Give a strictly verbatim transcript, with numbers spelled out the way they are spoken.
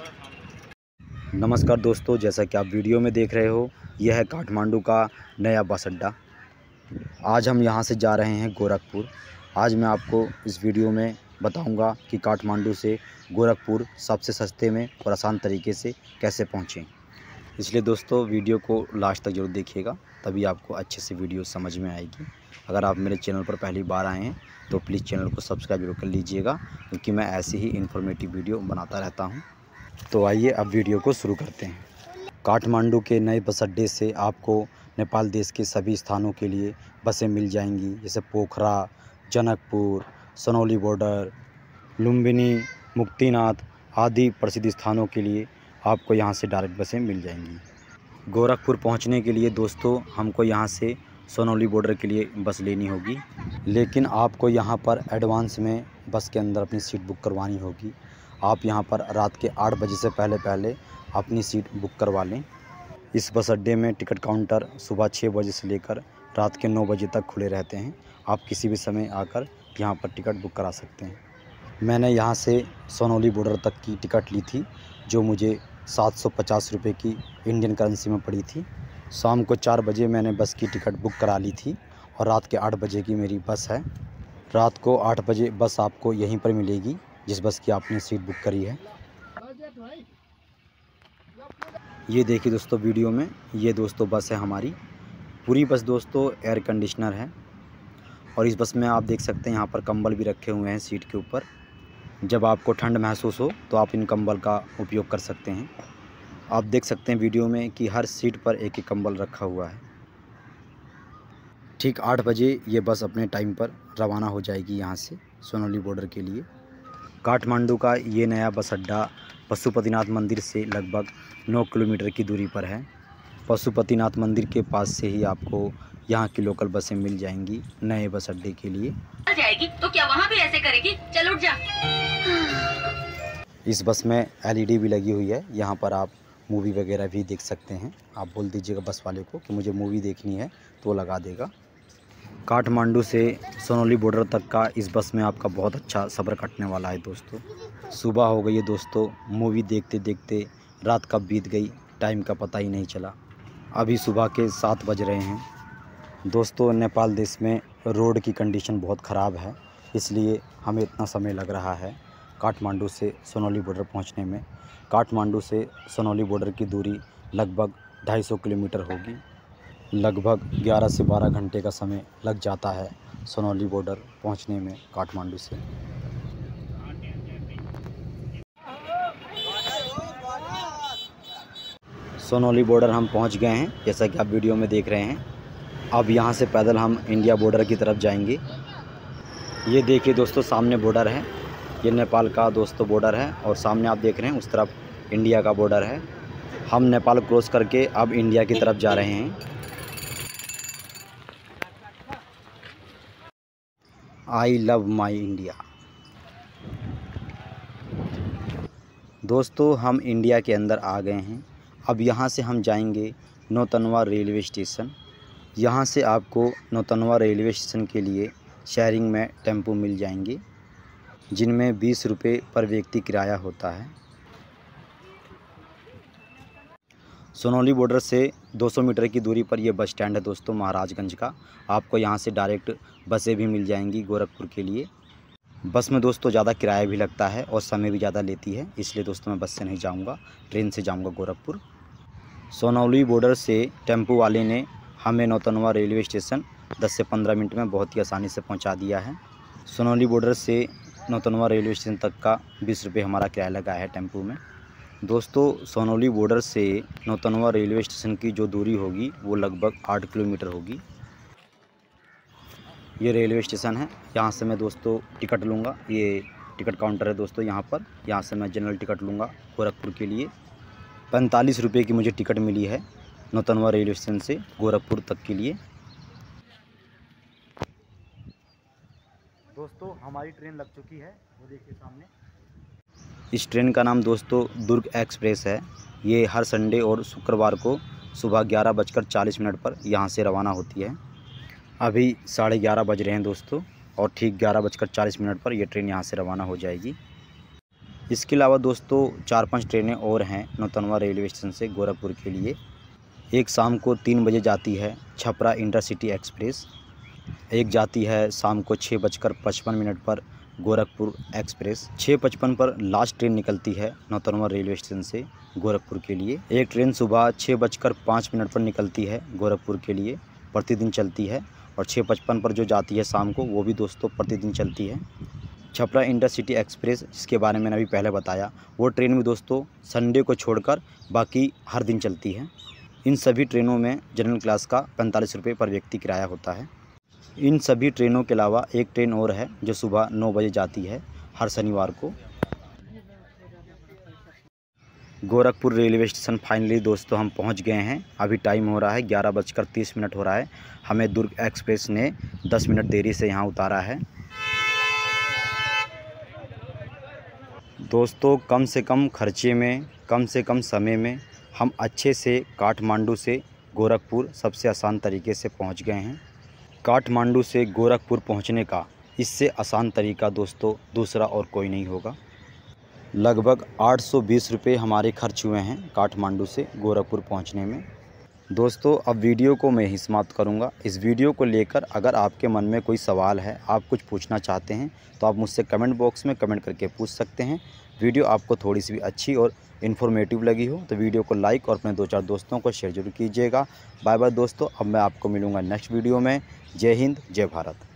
नमस्कार दोस्तों, जैसा कि आप वीडियो में देख रहे हो, यह है काठमांडू का नया बस अड्डा। आज हम यहां से जा रहे हैं गोरखपुर। आज मैं आपको इस वीडियो में बताऊंगा कि काठमांडू से गोरखपुर सबसे सस्ते में और आसान तरीके से कैसे पहुंचें। इसलिए दोस्तों वीडियो को लास्ट तक जरूर देखिएगा, तभी आपको अच्छे से वीडियो समझ में आएगी। अगर आप मेरे चैनल पर पहली बार आए हैं तो प्लीज़ चैनल को सब्सक्राइब जरूर कर लीजिएगा, क्योंकि मैं ऐसी ही इन्फॉर्मेटिव वीडियो बनाता रहता हूँ। तो आइए अब वीडियो को शुरू करते हैं। काठमांडू के नए बस अड्डे से आपको नेपाल देश के सभी स्थानों के लिए बसें मिल जाएंगी, जैसे पोखरा, जनकपुर, सोनौली बॉर्डर, लुम्बिनी, मुक्तिनाथ आदि प्रसिद्ध स्थानों के लिए आपको यहां से डायरेक्ट बसें मिल जाएंगी। गोरखपुर पहुंचने के लिए दोस्तों हमको यहां से सोनौली बॉर्डर के लिए बस लेनी होगी, लेकिन आपको यहां पर एडवांस में बस के अंदर अपनी सीट बुक करवानी होगी। आप यहां पर रात के आठ बजे से पहले पहले अपनी सीट बुक करवा लें। इस बस अड्डे में टिकट काउंटर सुबह छः बजे से लेकर रात के नौ बजे तक खुले रहते हैं। आप किसी भी समय आकर यहां पर टिकट बुक करा सकते हैं। मैंने यहां से सोनौली बॉर्डर तक की टिकट ली थी, जो मुझे सात सौ पचास रुपये की इंडियन करेंसी में पड़ी थी। शाम को चार बजे मैंने बस की टिकट बुक करा ली थी और रात के आठ बजे की मेरी बस है। रात को आठ बजे बस आपको यहीं पर मिलेगी जिस बस की आपने सीट बुक करी है। ये देखिए दोस्तों वीडियो में, ये दोस्तों बस है हमारी। पूरी बस दोस्तों एयर कंडीशनर है और इस बस में आप देख सकते हैं यहाँ पर कंबल भी रखे हुए हैं सीट के ऊपर। जब आपको ठंड महसूस हो तो आप इन कंबल का उपयोग कर सकते हैं। आप देख सकते हैं वीडियो में कि हर सीट पर एक एक कंबल रखा हुआ है। ठीक आठ बजे ये बस अपने टाइम पर रवाना हो जाएगी यहाँ से सोनौली बॉर्डर के लिए। काठमांडू का ये नया बस अड्डा पशुपतिनाथ मंदिर से लगभग नौ किलोमीटर की दूरी पर है। पशुपतिनाथ मंदिर के पास से ही आपको यहाँ की लोकल बसें मिल जाएंगी नए बस अड्डे के लिए। जाएगी तो क्या वहाँ भी ऐसे करेगी? चल उठ जा। इस बस में एल ई डी भी लगी हुई है, यहाँ पर आप मूवी वगैरह भी देख सकते हैं। आप बोल दीजिएगा बस वाले को कि मुझे मूवी देखनी है तो वो लगा देगा। काठमांडू से सोनौली बॉर्डर तक का इस बस में आपका बहुत अच्छा सफ़र कटने वाला है दोस्तों। सुबह हो गई है दोस्तों, मूवी देखते देखते रात कब बीत गई टाइम का पता ही नहीं चला। अभी सुबह के सात बज रहे हैं। दोस्तों नेपाल देश में रोड की कंडीशन बहुत ख़राब है, इसलिए हमें इतना समय लग रहा है काठमांडू से सोनौली बॉर्डर पहुंचने में। काठमांडू से सोनौली बॉर्डर की दूरी लगभग ढाई सौ किलोमीटर होगी। लगभग ग्यारह से बारह घंटे का समय लग जाता है सोनौली बॉर्डर पहुंचने में काठमांडू से। सोनौली बॉर्डर हम पहुंच गए हैं, जैसा कि आप वीडियो में देख रहे हैं। अब यहां से पैदल हम इंडिया बॉर्डर की तरफ जाएंगे। ये देखिए दोस्तों, सामने बॉर्डर है, ये नेपाल का दोस्तों बॉर्डर है और सामने आप देख रहे हैं उस तरफ इंडिया का बॉर्डर है। हम नेपाल क्रॉस करके अब इंडिया की तरफ जा रहे हैं। I love my India. दोस्तों हम इंडिया के अंदर आ गए हैं। अब यहाँ से हम जाएंगे नौतनवा रेलवे स्टेशन। यहाँ से आपको नौतनवा रेलवे स्टेशन के लिए शेयरिंग में टेम्पो मिल जाएंगे, जिनमें बीस रुपये पर व्यक्ति किराया होता है। सोनौली बॉर्डर से दो सौ मीटर की दूरी पर यह बस स्टैंड है दोस्तों महाराजगंज का। आपको यहाँ से डायरेक्ट बसें भी मिल जाएंगी गोरखपुर के लिए। बस में दोस्तों ज़्यादा किराया भी लगता है और समय भी ज़्यादा लेती है, इसलिए दोस्तों मैं बस से नहीं जाऊँगा, ट्रेन से जाऊँगा गोरखपुर। सोनौली बॉर्डर से टेम्पो वाले ने हमें नौतनवा रेलवे स्टेशन दस से पंद्रह मिनट में बहुत ही आसानी से पहुँचा दिया है। सोनौली बॉर्डर से नौतनवा रेलवे स्टेशन तक का बीस रुपये हमारा किराया लगा है टेम्पो में। दोस्तों सोनौली बॉर्डर से नौतनवा रेलवे स्टेशन की जो दूरी होगी वो लगभग आठ किलोमीटर होगी। ये रेलवे स्टेशन है, यहाँ से मैं दोस्तों टिकट लूँगा। ये टिकट काउंटर है दोस्तों यहाँ पर। यहाँ से मैं जनरल टिकट लूँगा गोरखपुर के लिए। पैंतालीस रुपये की मुझे टिकट मिली है नौतनवा रेलवे स्टेशन से गोरखपुर तक के लिए। दोस्तों हमारी ट्रेन लग चुकी है, वो देखिए सामने। इस ट्रेन का नाम दोस्तों दुर्ग एक्सप्रेस है। ये हर संडे और शुक्रवार को सुबह ग्यारह बजकर चालीस मिनट पर यहाँ से रवाना होती है। अभी साढ़े ग्यारह बज रहे हैं दोस्तों और ठीक ग्यारह बजकर चालीस मिनट पर यह ट्रेन यहाँ से रवाना हो जाएगी। इसके अलावा दोस्तों चार पांच ट्रेनें और हैं नौतनवा रेलवे स्टेशन से गोरखपुर के लिए। एक शाम को तीन बजे जाती है छपरा इंटरसिटी एक्सप्रेस। एक जाती है शाम को छः बजकर पचपन मिनट पर गोरखपुर एक्सप्रेस। छः पचपन पर लास्ट ट्रेन निकलती है नौतनवा रेलवे स्टेशन से गोरखपुर के लिए। एक ट्रेन सुबह छः बजकर पाँच मिनट पर निकलती है गोरखपुर के लिए, प्रतिदिन चलती है। और छः पचपन पर जो जाती है शाम को, वो भी दोस्तों प्रतिदिन चलती है। छपरा इंटरसिटी एक्सप्रेस, जिसके बारे में मैंने अभी पहले बताया, वो ट्रेन भी दोस्तों संडे को छोड़कर बाकी हर दिन चलती है। इन सभी ट्रेनों में जनरल क्लास का पैंतालीस रुपये पर व्यक्ति किराया होता है। इन सभी ट्रेनों के अलावा एक ट्रेन और है जो सुबह नौ बजे जाती है हर शनिवार को। गोरखपुर रेलवे स्टेशन फाइनली दोस्तों हम पहुंच गए हैं। अभी टाइम हो रहा है ग्यारह बजकर तीस मिनट हो रहा है। हमें दुर्ग एक्सप्रेस ने दस मिनट देरी से यहां उतारा है। दोस्तों कम से कम खर्चे में, कम से कम समय में हम अच्छे से काठमांडू से गोरखपुर सबसे आसान तरीके से पहुंच गए हैं। काठमांडू से गोरखपुर पहुंचने का इससे आसान तरीका दोस्तों दूसरा और कोई नहीं होगा। लगभग आठ सौ बीस रुपये हमारे खर्च हुए हैं काठमांडू से गोरखपुर पहुंचने में। दोस्तों अब वीडियो को मैं ही समाप्त करूंगा। इस वीडियो को लेकर अगर आपके मन में कोई सवाल है, आप कुछ पूछना चाहते हैं, तो आप मुझसे कमेंट बॉक्स में कमेंट करके पूछ सकते हैं। वीडियो आपको थोड़ी सी भी अच्छी और इन्फॉर्मेटिव लगी हो तो वीडियो को लाइक और अपने दो चार दोस्तों को शेयर जरूर कीजिएगा। बाय बाय दोस्तों, अब मैं आपको मिलूँगा नेक्स्ट वीडियो में। जय हिंद, जय भारत।